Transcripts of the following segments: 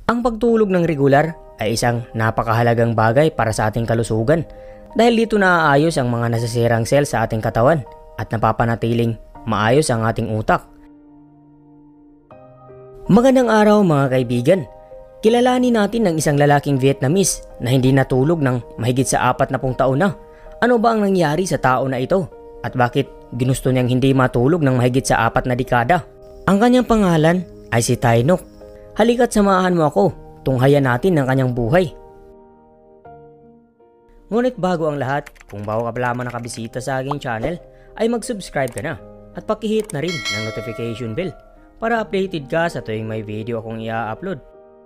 Ang pagtulog ng regular ay isang napakahalagang bagay para sa ating kalusugan dahil dito naaayos ang mga nasisirang cell sa ating katawan at napapanatiling maayos ang ating utak. Magandang araw mga kaibigan. Kilalanin natin ng isang lalaking Vietnamese na hindi natulog ng mahigit sa 40 taon na. Ano ba ang nangyari sa tao na ito? At bakit ginusto niyang hindi matulog ng mahigit sa 4 na dekada? Ang kanyang pangalan ay si Thai Ngoc. Halika't samahan mo ako, tunghayan natin ang kanyang buhay. Ngunit bago ang lahat, kung bago ka pa lamang nakabisita sa aking channel, ay mag-subscribe ka na at pakihit na rin ng notification bell para updated ka sa tuwing may video akong i-upload.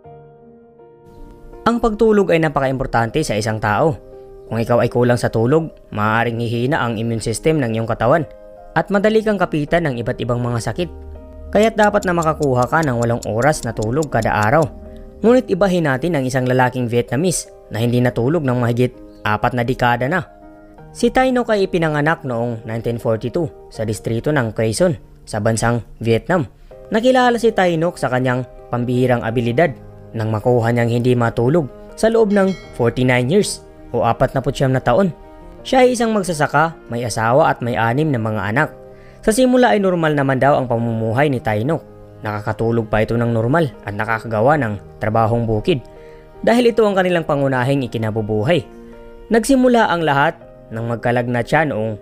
Ang pagtulog ay napaka-importante sa isang tao. Kung ikaw ay kulang sa tulog, maaaring hihina ang immune system ng iyong katawan at madali kang kapitan ng iba't ibang mga sakit. Kaya't dapat na makakuha ka ng 8 oras na tulog kada araw. Ngunit ibahin natin ang isang lalaking Vietnamese na hindi natulog ng mahigit 4 na dekada na. Si Thai Ngoc ay ipinanganak noong 1942 sa distrito ng Quezon sa bansang Vietnam. Nakilala si Thai Ngoc sa kanyang pambihirang abilidad nang makuha niyang hindi matulog sa loob ng 49 years o 49 na taon. Siya ay isang magsasaka, may asawa at may 6 na mga anak. Sa simula ay normal naman daw ang pamumuhay ni Thai Ngoc. Nakakatulog pa ito ng normal at nakakagawa ng trabahong bukid dahil ito ang kanilang pangunahing ikinabubuhay. Nagsimula ang lahat nang magkalagnat siya noong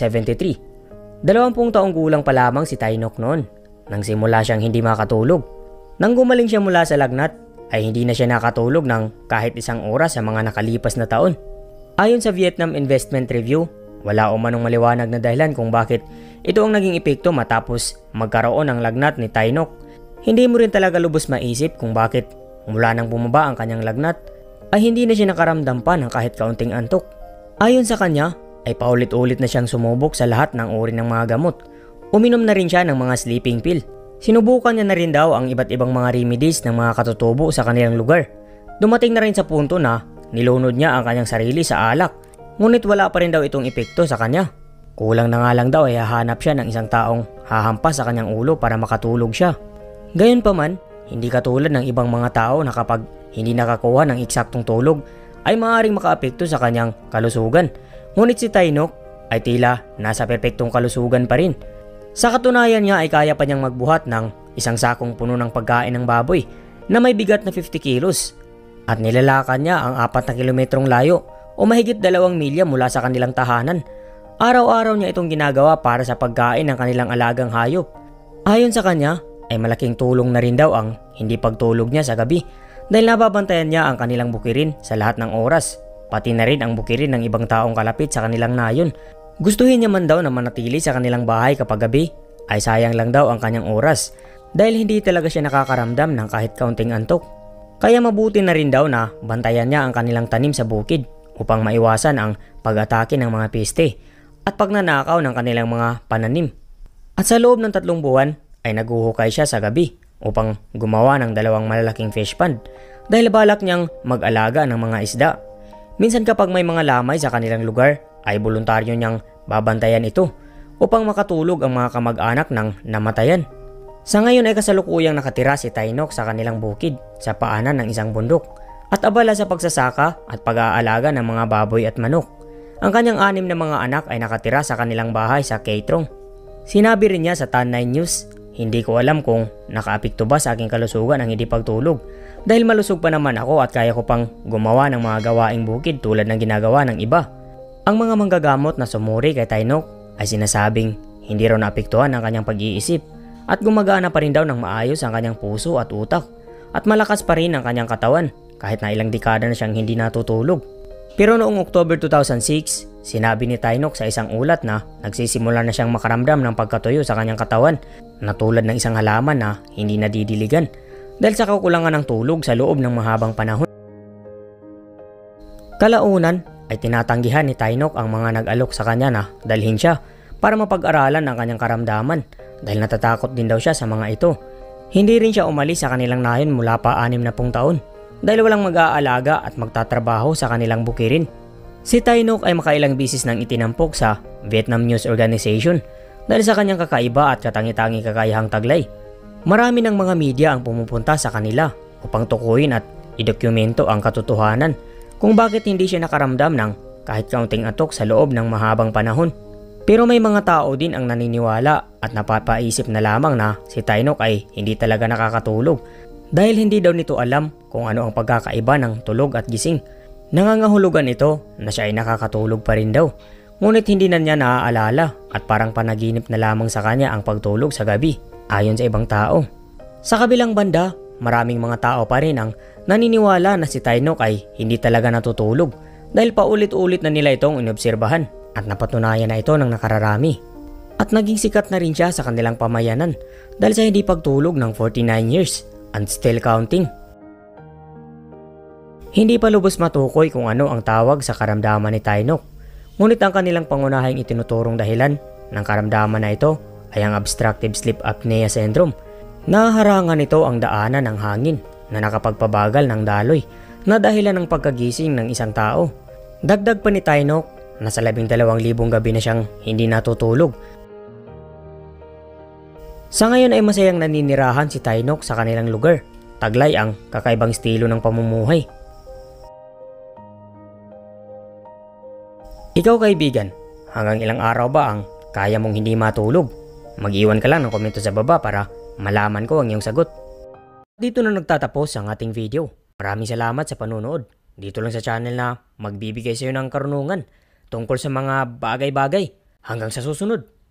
1973. 20 taong gulang pa lamang si Thai Ngoc noon nang simula siyang hindi makatulog. Nang gumaling siya mula sa lagnat ay hindi na siya nakatulog ng kahit 1 oras sa mga nakalipas na taon. Ayon sa Vietnam Investment Review, wala umanong maliwanag na dahilan kung bakit ito ang naging epekto matapos magkaroon ng lagnat ni Thai Ngoc. Hindi mo rin talaga lubos maisip kung bakit mula nang bumaba ang kanyang lagnat ay hindi na siya nakaramdam pa ng kahit kaunting antok. Ayon sa kanya ay paulit-ulit na siyang sumubok sa lahat ng uri ng mga gamot. Uminom na rin siya ng mga sleeping pill. Sinubukan niya na rin daw ang iba't ibang mga remedies ng mga katutubo sa kanilang lugar. Dumating na rin sa punto na nilunod niya ang kanyang sarili sa alak. Ngunit wala pa rin daw itong epekto sa kanya. Kulang na nga lang daw ay hahanap siya ng isang taong hahampas sa kanyang ulo para makatulog siya. Gayunpaman, hindi katulad ng ibang mga tao na kapag hindi nakakuha ng eksaktong tulog ay maaaring makaapekto sa kanyang kalusugan. Ngunit si Thai Ngoc ay tila nasa perpektong kalusugan pa rin. Sa katunayan niya ay kaya pa niyang magbuhat ng isang sakong puno ng pagkain ng baboy na may bigat na 50 kilos at nilalakad niya ang 4 na kilometrong layo o mahigit 2 milya mula sa kanilang tahanan. Araw-araw niya itong ginagawa para sa pagkain ng kanilang alagang hayop. Ayon sa kanya ay malaking tulong na rin daw ang hindi pagtulog niya sa gabi dahil nababantayan niya ang kanilang bukirin sa lahat ng oras, pati na rin ang bukirin ng ibang taong kalapit sa kanilang nayon. Gustuhin niya man daw na manatili sa kanilang bahay kapag gabi ay sayang lang daw ang kanyang oras dahil hindi talaga siya nakakaramdam ng kahit kaunting antok. Kaya mabuti na rin daw na bantayan niya ang kanilang tanim sa bukid upang maiwasan ang pag-atake ng mga peste at pagnanakaw ng kanilang mga pananim. At sa loob ng 3 buwan ay naguhukay siya sa gabi upang gumawa ng 2 malalaking fish pond dahil balak niyang mag-alaga ng mga isda. Minsan kapag may mga lamay sa kanilang lugar ay voluntaryo niyang babantayan ito upang makatulog ang mga kamag-anak ng namatayan. Sa ngayon ay kasalukuyang nakatira si Thai Ngoc sa kanilang bukid sa paanan ng isang bundok at abala sa pagsasaka at pag-aalaga ng mga baboy at manok. Ang kanyang 6 na mga anak ay nakatira sa kanilang bahay sa Quay Trong. Sinabi rin niya sa Tan 9 News, "Hindi ko alam kung nakaapekto ba sa aking kalusugan ang hindi pagtulog dahil malusog pa naman ako at kaya ko pang gumawa ng mga gawaing bukid tulad ng ginagawa ng iba." Ang mga manggagamot na sumuri kay Thai Ngoc ay sinasabing hindi raw naapektuhan ang kanyang pag-iisip at gumagana pa rin daw ng maayos ang kanyang puso at utak at malakas pa rin ang kanyang katawan kahit na ilang dekada na siyang hindi natutulog. Pero noong October 2006, sinabi ni Thai Ngoc sa isang ulat na nagsisimula na siyang makaramdam ng pagkatuyo sa kanyang katawan na tulad ng isang halaman na hindi nadidiligan dahil sa kakulangan ng tulog sa loob ng mahabang panahon. Kalaunan ay tinatanggihan ni Thai Ngoc ang mga nag-alok sa kanya na dalhin siya para mapag-aralan ang kanyang karamdaman dahil natatakot din daw siya sa mga ito. Hindi rin siya umalis sa kanilang nayon mula pa 60 taon dahil walang mag-aalaga at magtatrabaho sa kanilang bukirin. Si Thai Ngoc ay makailang bisis nang itinampok sa Vietnam News Organization dahil sa kanyang kakaiba at katangi-tangi kakayahang taglay. Marami ng mga media ang pumupunta sa kanila upang tukuyin at idokumento ang katotohanan kung bakit hindi siya nakaramdam ng kahit kaunting atok sa loob ng mahabang panahon. Pero may mga tao din ang naniniwala at napapaisip na lamang na si Tynok ay hindi talaga nakakatulog dahil hindi daw nito alam kung ano ang pagkakaiba ng tulog at gising. Nangangahulugan ito na siya ay nakakatulog pa rin daw, ngunit hindi na niya naaalala at parang panaginip na lamang sa kanya ang pagtulog sa gabi, ayon sa ibang tao. Sa kabilang banda, maraming mga tao pa rin ang naniniwala na si Tynok ay hindi talaga natutulog dahil paulit-ulit na nila itong inobserbahan at napatunayan na ito ng nakararami. At naging sikat na rin siya sa kanilang pamayanan dahil sa hindi pagtulog ng 49 years and still counting. Hindi pa lubos matukoy kung ano ang tawag sa karamdaman ni Tynok, ngunit ang kanilang pangunahing itinuturong dahilan ng karamdaman na ito ay ang obstructive sleep apnea syndrome. Nahaharangan nito ang daanan ng hangin na nakapagpabagal ng daloy na dahilan ng pagkagising ng isang tao. Dagdag pa ni Tynok, nasa 12,000 gabi na siyang hindi natutulog. Sa ngayon ay masayang naninirahan si Tynok sa kanilang lugar. Taglay ang kakaibang estilo ng pamumuhay. Ikaw kaibigan, hanggang ilang araw ba ang kaya mong hindi matulog? Mag-iwan ka lang ng komento sa baba para malaman ko ang iyong sagot. Dito na nagtatapos ang ating video. Maraming salamat sa panunood. Dito lang sa channel na magbibigay sa iyo ng karunungan tungkol sa mga bagay-bagay. Hanggang sa susunod.